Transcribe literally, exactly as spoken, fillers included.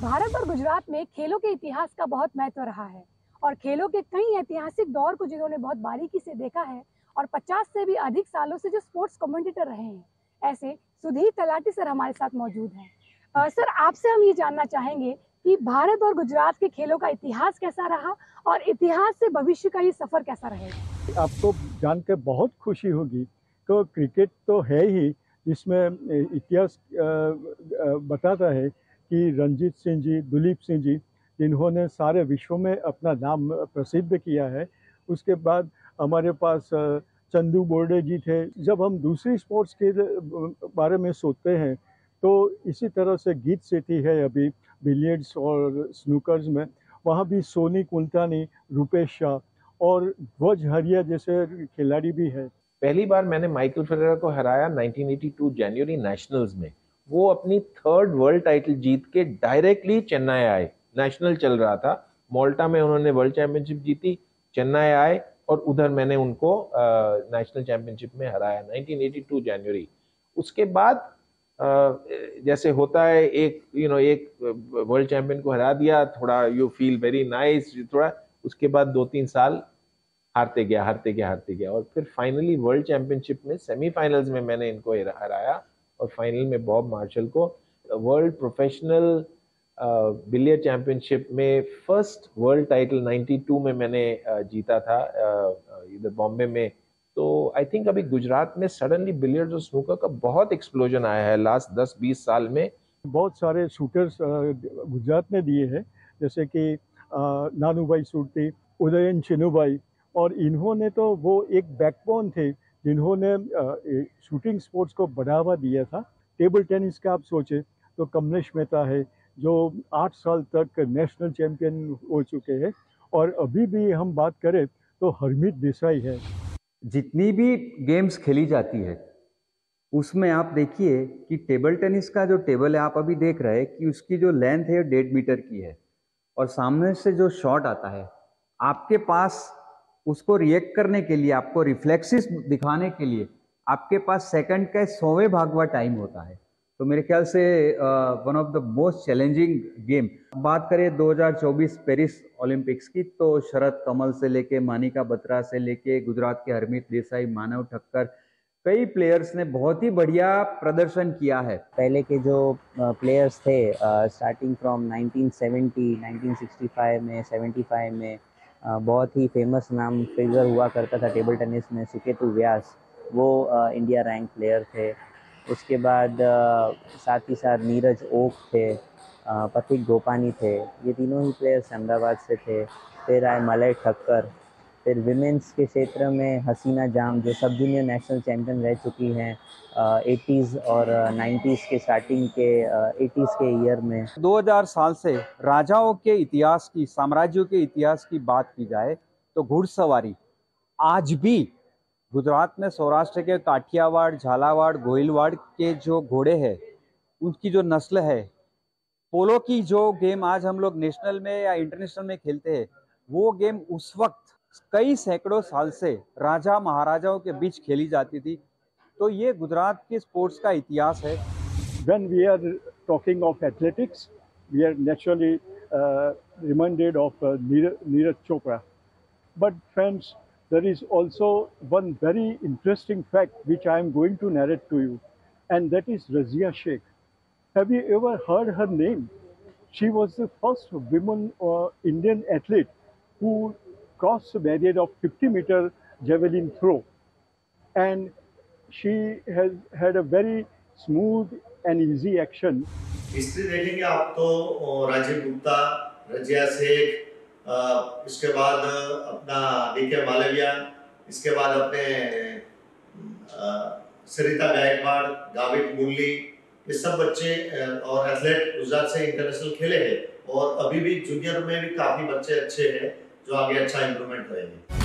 भारत और गुजरात में खेलों के इतिहास का बहुत महत्व रहा है और खेलों के कई ऐतिहासिक दौर को जिन्होंने बहुत बारीकी से देखा है और पचास से भी अधिक सालों से जो स्पोर्ट्स कमेंटेटर रहे हैं, ऐसे सुधीर तलाटी सर हमारे साथ मौजूद हैं। सर, आपसे हम ये जानना चाहेंगे कि भारत और गुजरात के खेलों का इतिहास कैसा रहा और इतिहास से भविष्य का ये सफर कैसा रहेगा। आपको जानकर बहुत खुशी होगी। तो क्रिकेट तो है ही, जिसमें इतिहास बताता है कि रणजीत सिंह जी, दुलीप सिंह जी, जिन्होंने सारे विश्व में अपना नाम प्रसिद्ध किया है। उसके बाद हमारे पास चंदू बोर्डे जी थे। जब हम दूसरी स्पोर्ट्स के बारे में सोचते हैं तो इसी तरह से गीत सेठी है अभी बिलियर्ड्स और स्नूकर्स में, वहाँ भी सोनी कुलतानी, रूपेश शाह और ध्वज हरिया जैसे खिलाड़ी भी है। पहली बार मैंने माइकल फेडरर को हराया नाइनटीन एटी टू जनवरी नेशनल्स में। वो अपनी थर्ड वर्ल्ड टाइटल जीत के डायरेक्टली चेन्नई आए। नेशनल चल रहा था, मोल्टा में उन्होंने वर्ल्ड चैंपियनशिप जीती, चेन्नई आए और उधर मैंने उनको नेशनल चैंपियनशिप में हराया नाइनटीन एटी टू जनवरी। उसके बाद uh, जैसे होता है, एक यू नो एक वर्ल्ड चैंपियन को हरा दिया, थोड़ा यू फील वेरी नाइस, थोड़ा उसके बाद दो तीन साल हारते गया हारते गया हारते गया और फिर फाइनली वर्ल्ड चैंपियनशिप में सेमीफाइनल्स में मैंने इनको हराया और फाइनल में बॉब मार्शल को। वर्ल्ड प्रोफेशनल बिलियर्ड चैंपियनशिप में first world title ninety two में मैंने uh, जीता था uh, इधर बॉम्बे में। तो आई थिंक अभी गुजरात में सडनली बिलियर्ड्स और स्नूकर का बहुत एक्सप्लोजन आया है लास्ट दस बीस साल में। बहुत सारे शूटर्स गुजरात में दिए हैं, जैसे कि नानूभाई सुरती, उदयन चिन्नूभाई, और इन्होंने तो वो एक बैकबोन थे जिन्होंने शूटिंग स्पोर्ट्स को बढ़ावा दिया था। टेबल टेनिस का आप सोचे तो कमलेश मेहता है जो आठ साल तक नेशनल चैंपियन हो चुके हैं, और अभी भी हम बात करें तो हरमीत देसाई है। जितनी भी गेम्स खेली जाती है उसमें आप देखिए कि टेबल टेनिस का जो टेबल है, आप अभी देख रहे हैं कि उसकी जो लेंथ है डेढ़ मीटर की है, और सामने से जो शॉट आता है आपके पास, उसको रिएक्ट करने के लिए, आपको रिफ्लेक्सिस दिखाने के लिए आपके पास सेकंड का सौवें भागवा टाइम होता है। तो मेरे ख्याल से one of the most challenging game. बात करें दो हज़ार चौबीस पेरिस ओलंपिक्स की, तो शरद कमल से लेके मानिका बत्रा से लेके गुजरात के हरमीत देसाई, मानव ठक्कर, कई प्लेयर्स ने बहुत ही बढ़िया प्रदर्शन किया है। पहले के जो प्लेयर्स थे starting from nineteen seventy, nineteen sixty five में, सेवेंटी फाइव में uh, बहुत ही फेमस नाम फिगर हुआ करता था टेबल टेनिस में, सुकेतु व्यास, वो uh, इंडिया रैंक प्लेयर थे। उसके बाद uh, साथ ही साथ नीरज ओक थे, uh, पथिक गोपानी थे, ये तीनों ही प्लेयर्स अहमदाबाद से थे। फिर आए मलय ठक्कर। फिर विमेंस के क्षेत्र में हसीना जाम जो सब जूनियर नेशनल चैंपियन रह चुकी हैं एटीज़ और नाइंटीज़ के स्टार्टिंग के एटीज़ के ईयर में। दो हज़ार साल से राजाओं के इतिहास की, साम्राज्यों के इतिहास की बात की जाए तो घुड़सवारी आज भी गुजरात में सौराष्ट्र के काठियावाड़, झालावाड़, गोहिलवाड़ के जो घोड़े हैं उनकी जो नस्ल है, पोलो की जो गेम आज हम लोग नेशनल में या इंटरनेशनल में खेलते हैं, वो गेम उस वक्त कई सैकड़ों साल से राजा महाराजाओं के बीच खेली जाती थी। तो ये गुजरात के स्पोर्ट्स का इतिहास है। When we are talking of athletics, we are naturally uh, reminded of uh, Neeraj Chopra. But friends, there is also one very interesting fact which I am going to narrate to you, and that is Razia Sheikh. Have you ever heard her name? She was the first woman uh, Indian athlete who crossed the barrier of fifty meter javelin throw, and she has had a very smooth and easy action. History देखेंगे आप तो राजीव गुप्ता, रजिया शेख, इसके बाद अपना DK Malviya, इसके बाद अपने सरिता गायकवाड़, गावित मुरली, ये सब बच्चे और एथलीट गुजरात से इंटरनेशनल खेले हैं और अभी भी जूनियर में भी काफी बच्चे अच्छे हैं जो आगे अच्छा इम्प्रूवमेंट करेंगे।